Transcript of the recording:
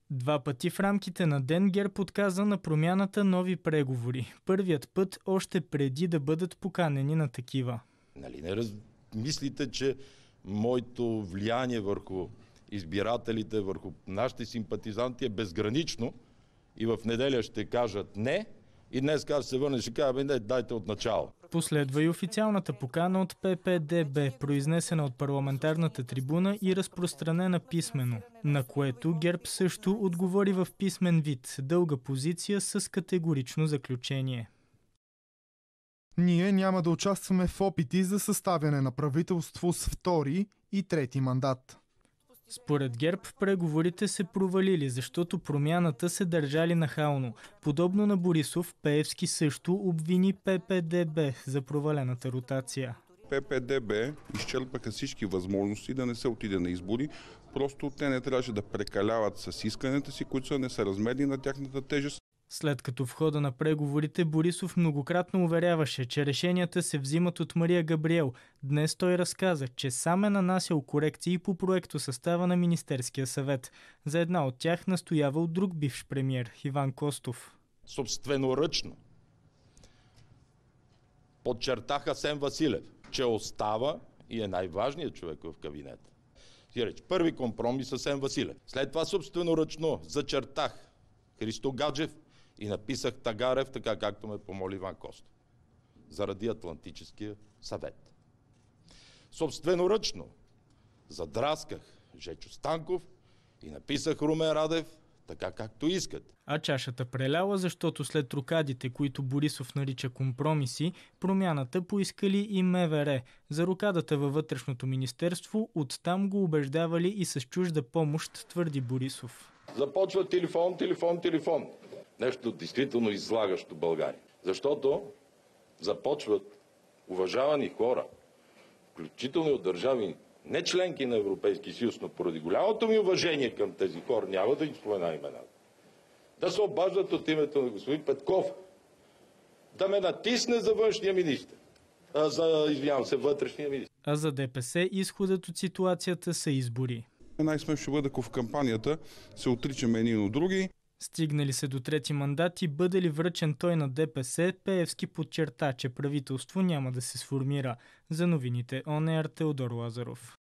Два пъти в рамките на ден ГЕРБ отказа на Промяната нови преговори. Първият път още преди да бъдат поканени на такива. Нали не мислите, че моето влияние върху избирателите, върху нашите симпатизанти е безгранично и в неделя ще кажат не и днес ще се върне, ще кажа, не, дайте от начало. Последва и официалната покана от ППДБ, произнесена от парламентарната трибуна и разпространена писмено, на което ГЕРБ също отговори в писмен вид, дълга позиция с категорично заключение. Ние няма да участваме в опити за съставяне на правителство с втори и трети мандат. Според ГЕРБ преговорите се провалили, защото Промяната се държали нахално. Подобно на Борисов, Пеевски също обвини ППДБ за провалената ротация. ППДБ изчерпаха всички възможности да не се отиде на избори. Просто те не трябваше да прекаляват с исканията си, които са несъразмерни на тяхната тежест. След като в хода на преговорите Борисов многократно уверяваше, че решенията се взимат от Мария Габриел, днес той разказа, че сам е нанасял корекции по проекто състава на Министерския съвет. За една от тях настоявал друг бивш премиер Иван Костов. Собственоръчно подчертаха Асен Василев, че остава и е най-важният човек в кабинета. Първи компромис с Асен Василев. След това собственоръчно зачертах Христо Гаджев и написах Тагарев, така както ме помоли Иван Костов, заради Атлантическия съвет. Собственоръчно задрасках Жечо Станков и написах Румен Радев, така както искат. А чашата преляла, защото след рокадите, които Борисов нарича компромиси, Промяната поискали и МВР. За рокадата във вътрешното министерство, оттам го убеждавали и с чужда помощ, твърди Борисов. Започва телефон. Нещо действително излагащо България. Защото започват уважавани хора, включително от държави не членки на Европейския съюз, но поради голямото ми уважение към тези хора, няма да им спомена имената, да се обаждат от името на господин Петков, да ме натисне за външния министр. Вътрешния министр. А за ДПС изходът от ситуацията са избори. Най-смешно ще бъде, ако в кампанията се отричаме едни от други. Стигнали се до трети мандат и бъде ли връчен той на ДПС, Пеевски подчерта, че правителство няма да се сформира. За новините ОНР Теодор Лазаров.